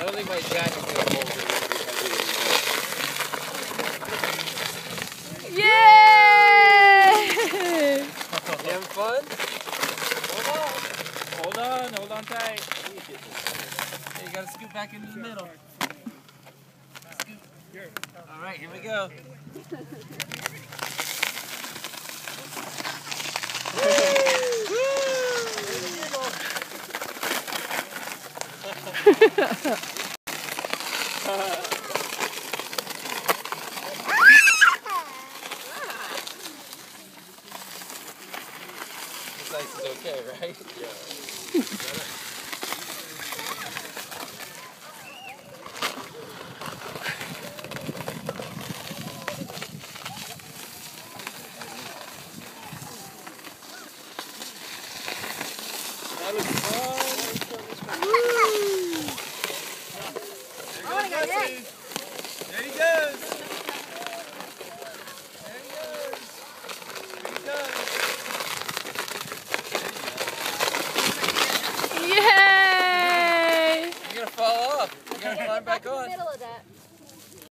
don't think my jacket's gonna hold it. Yay! You having fun? Hold on tight. Hey, you gotta scoot back into the middle. Scoot. Alright, here we go. This ice is okay, right? Yeah. That was fun. I want to go next.